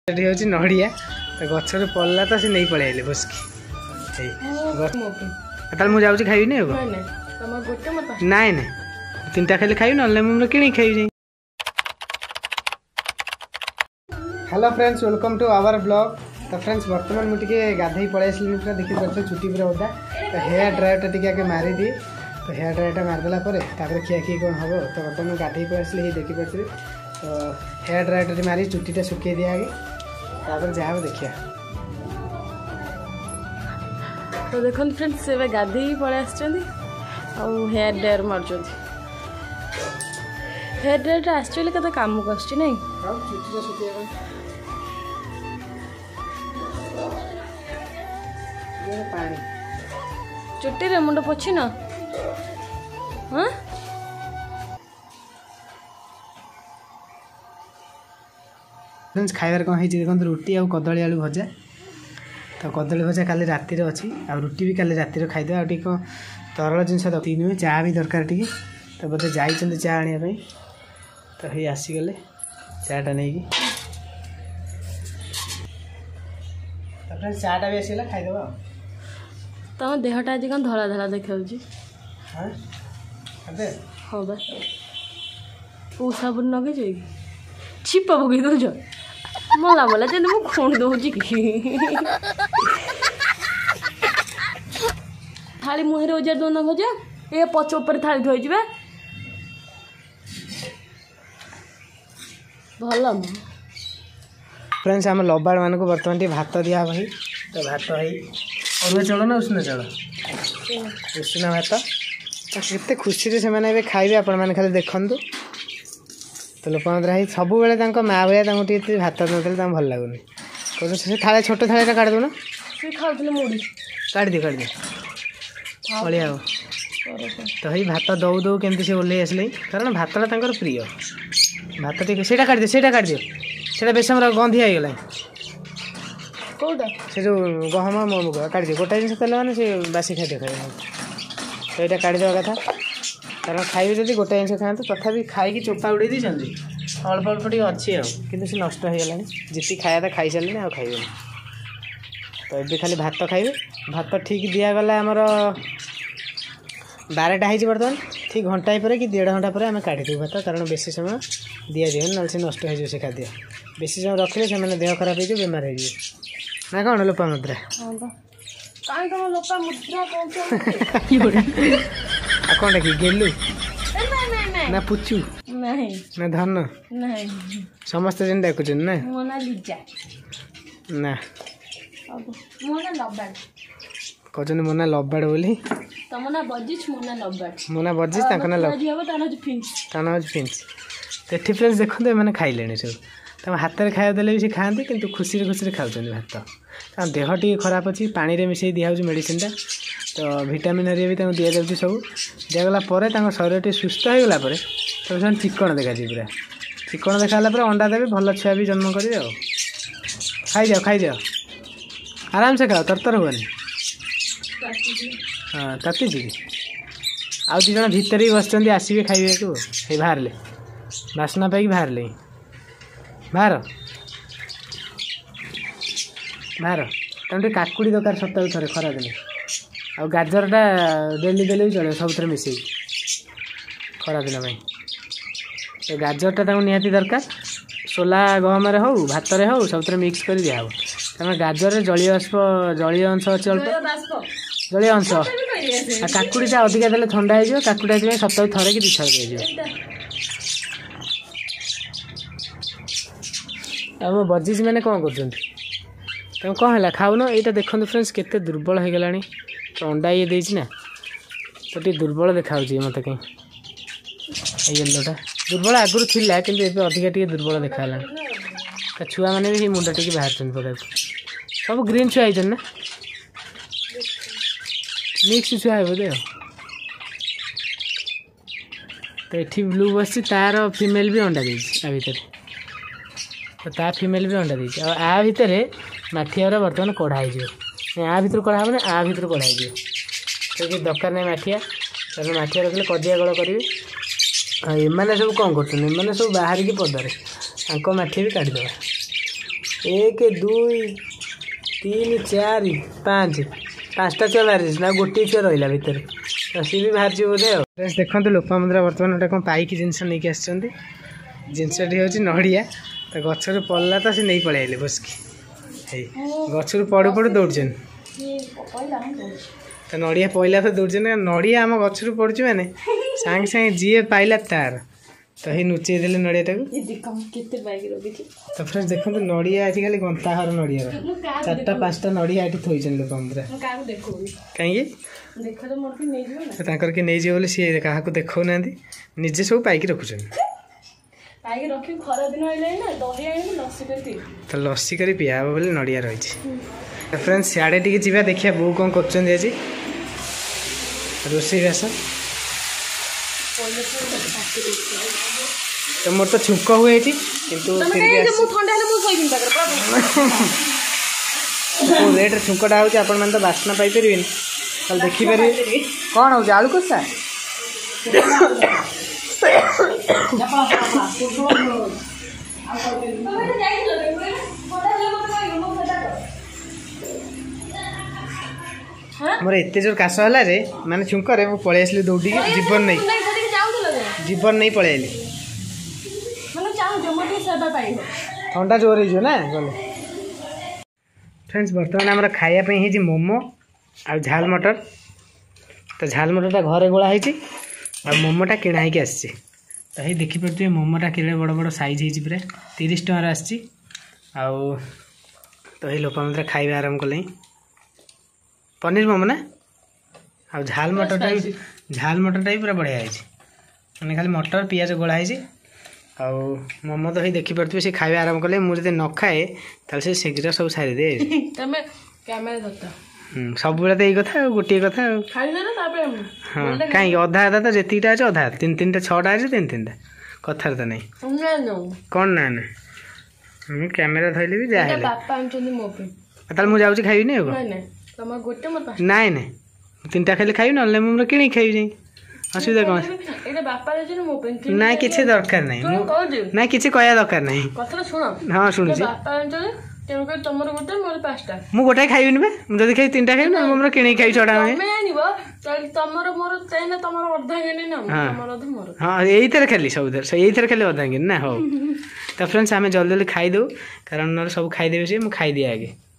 ଏଠି ହେଉଛି ନଡ଼ିଆ ତ ଗଛରୁ ପଡ଼ିଲା ତ ସେ ନେଇ ପଳେଇ ଆଇଲେ ବସିକି ତାହେଲେ ମୁଁ ଯାଉଛି ଖାଇବିନି ଆଉ ନାଇଁ ନାଇଁ ତିନିଟା ଖାଇଲେ ଖାଇବି ନହେଲେ ମୁଁ କିଣିକି ଖାଇବି। Hello friends welcome to our blog. तो फ्रेंड्स बर्तमान मुझे गाधई पलि आसली पूरा देखी पारे चुटी पूरा ओदा तो हेयर ड्रायरटा टी आगे मारी दिए तो हेयर ड्रायरटा मारिदेला खिया खी कौन हम तो बर्तमान गाधई पलि आसली देखी पारे तो हेयर ड्रायरटा मारी चुटीटा सुखे दिया आगे तापर जहाँ देखिया। तो देखो फ्रेंड्स से गाधई पलि आस हेयर ड्रायर मार्च हेयर ड्रायर एक्चुअली कत काम कर नहीं चुटीटा सुखे पानी चुट्टी रे मुंड पोछि ना हाँ फ्रेंड्स खाइबार कौन है देखो रुटी आ कदली आलू भजा तो कदली भजा काली राति अच्छी आ रुटी भी काली राति खाईदे आ तरल जिनस नुहे चाह भी दरकार टी तो बोधे जाइए चाह आने तो ये आसीगले चाटा नहीं फ्रेंड्स चाटा भी आसीगला खाईदेवा तुम देहटा आज कौन धला धला देखा हाँ बा कौ साबुन नगे छिप पकई दौच मला मला मुझे खुण दौची थाली मुहर ओजार दौन भजा ये पछ उपर थाली थोड़ी भल फ्रेंड्स आम लबाड़ मान को बर्तमान टी भात दिया भाई तो भात है अरुआ चाउल ना उष्ण चाउल उष्ण भात तो केते खुशी से मैंने खाइबे आपण मैंने खाली देखु तो लोपामुद्रा ही सब बेले माँ भाया भात नदेले भल लगुनि से थाले छोट थाली काट दौन मुड़ी काट दियो बलिया तो ही भात दौ दौ केमती से ओल्ले आसले कारण भातटा प्रिय भात टी से काट दियो से बेसम गंधी आईगला कौटा से जो गहम मुग काट दियो गोटा जिन तेल मैंने से बासी खाद्य खाए तो यहाँ काटिदेवा कथा कारण खाइबे जब गोटे जिन खाते तथापि खाई चोपा उड़े दी अल्प अल्प टी अच्छी कि नष्ट हो गला जी खाया खाई सारे आ खाइबे तो ये खाली भात खाइबे भात ठीक दिगला आमर 12टा हो बर्तमान ठीक घंटाए पर कि 1.5 घंटा पर आम काटिदेव भात कारण बेसी समय दि जाए ना से नष्ट हो से खाद्य बेसी समय रखिले से देह खराब हो बेमार हो ना कौन लोपामुद्रा कौन कि गेलु ना पुचु ना धन समस्ते जेन डाकुच ना ना कहते मोना लबाड़ बोली मोना बजिज फिंच तो फ्रेंड्स देखते मैंने खाइले सब तुम हाथ में खाया देले भी से खाते कि खुशी खुशी खाऊँ भात कारण देह टी खराब अच्छी पानी में मिसई दिया मेडिसिनटा तो विटामिन हरिया भी दि जाऊँगी सब दिगला शरीर टी सुस्थ हो गला तो चिकन देखा पूरा चिकन देखा अंडा देवे भल छुआ भी जन्म करेंगे खाई जाओ आराम से खाओ तरतर हुआ हाँ ताती जी आउ 2 जन भितर ही बस आसवे खाइबे को बाहर बासना पाई बाहर बाहर तुम काकुड़ी दरकार सप्ताह थे खरा दिन आ गाजरटा डेली देले भी चलो सब मिसे खरा दिन तो गाजरटा निहाती दरकार सोला गहम हो भात हो सब मिक्स कर दिया कारण गाजर जलीय अंश अच्छे अल्प जलीय अंश आ काकुड़ीटा अधिका देले ठंडा हो काकुड़ा सप्ताह थे कि 2 थर दिया बजिज मैंने कौन कर तुम कौन है खाऊन यहाँ देखो फ्रेंड्स केते दुर्बल हो गला तो अंडा ये देना तो ये दुर्बल देखा मत कहीं येलोटा दुर्बल आगुरी थिला कि अधिका टी दुर्बल देखा छुआ मैंने भी मुंडा टी बाहर पड़ा सब ग्रीन छुआ है ना मिक्स छुआ है बोधे तो ये ब्लू बस तार फीमेल भी अंडा दे भितर तो ता फीमेल भी अंडा दे आ भितर माठिया बर्तमान कढ़ाई आ भर कढ़ा ना आ भर कढ़ाई तो कि दरकार नहीं माठिया कारण माठिया रखिले कजिया गल करेंगे एमाने सब कौन कर सब बाहर की पदारे माठिया भी काटिदेवा 1 2 3 4 5 5टा छुआ बाहर ना गोटे छुआ रहा भितर तो सी भी बाहर बोधे देखो लोपामुद्रा बर्तमान गोटे कौन पाइक जिनस नहीं आसुँच जिनसटी हूँ नड़िया तो गचर पड़ला तो सी नहीं पलैले बसकी गचर पड़ू पड़ू दौड़न तो नड़िया पड़ा तो दौड़न नड़िया आम गचर पड़ू मैंने सांगे सांगे जी पाइला तार तो ही नुचे देले नड़िया तो फ्रेंड्स देखो नड़िया आजिकल गंताहर नड़िया 4टा 5टा नड़िया ये थोन लोपामुद्रा कहीं कि नहीं बोले सी क्या देखो ना निजे सब पाइक रखुच तो लस्सी कर पिया बोले नड़िया रही फ्रेंड्स सियाड़े टी जा देखिए बो कौन कर रोषे बास तो मोर तो छुक हुए लेट छुकटा हो तो बास्ना पाइपर कल देखिपर कौन हो आलू कषा मोर एत जोर काश है माने छुंकर पलि आसली दौड़ी जीवन नहीं पलि आली ठंडा जोर हो ना गले फ्रेंड्स बर्तमान आम खायापी मोमो आ झाल मटर तो झाल मटरटा घरे गोला आ मोमोटा किणा हो आसी तो ये देखिपे मोमोटा कि बड़ बड़ साइज हो पूरा 30 टकर आसी तो ये लोपामुद्रा खाଇବା आरंभ कले पनीर मोमो ना आ झाल मटरटा भी पूरा बढ़िया है मैंने खाली मटर पियाज गोला है मोमो तो ही देखिपे सी खाଇବା आरंभ कले मुझे न खाए तो शीघ्र सब सारी दे सब तो यही कथा गोटे कथा हाँ कहीं अधा अधा तो जीटा अच्छे अधा 3-3टा 6टा अच्छे 3-3टा कथार तो नहीं कौन ना मुझे कैमेरा धरले भी जाए मुझे जाऊँ खाइबी नाई 3टा खाली खाइबी ना मुझे कि खाइबी जाए असुविधा कौन ना कि दरकार नहीं ना कि कह दरकार नहीं हाँ शुणुची मु गोटे खाइबी जब खाई 3टा खाइबी ना मोर कि खाई 6टा हाँ यही खाली सब यही खाली अधा कि ना हो तो फ्रेंड्स आम जल्दी जल्दी खाईदे कारण ना सब खाईदेवी सी मुझे खाई दिए आगे।